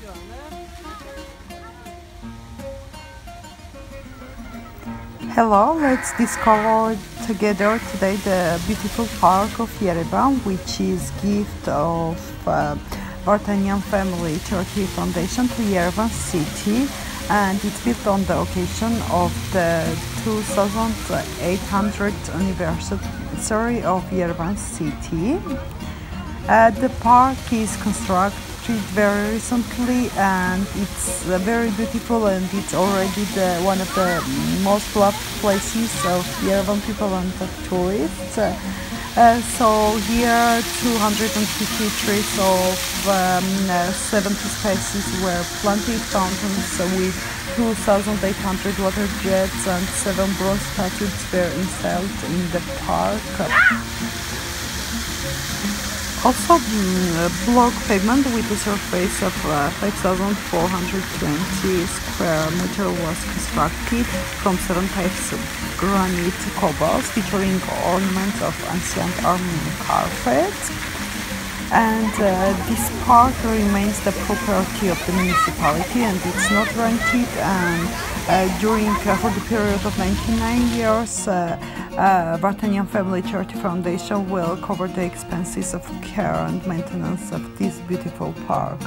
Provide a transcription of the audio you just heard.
Hello, let's discover together today the beautiful park of Yerevan, which is gift of Vartanian Family Charity Foundation to Yerevan city, and it's built on the occasion of the 2800th anniversary of Yerevan city. The park is constructed very recently, and it's very beautiful, and it's already one of the most loved places of Yerevan people and the tourists. So here 250 trees of 70 species were planted, fountains with 2,800 water jets and 7 bronze statues were installed in the park. Also, block pavement with a surface of 5,420 square meter was constructed from 7 types of granite cobbles, featuring ornaments of ancient Armenian carpets. And this park remains the property of the municipality, and it's not rented. And for the period of 99 years, Vartanian Family Charity Foundation will cover the expenses of care and maintenance of this beautiful park.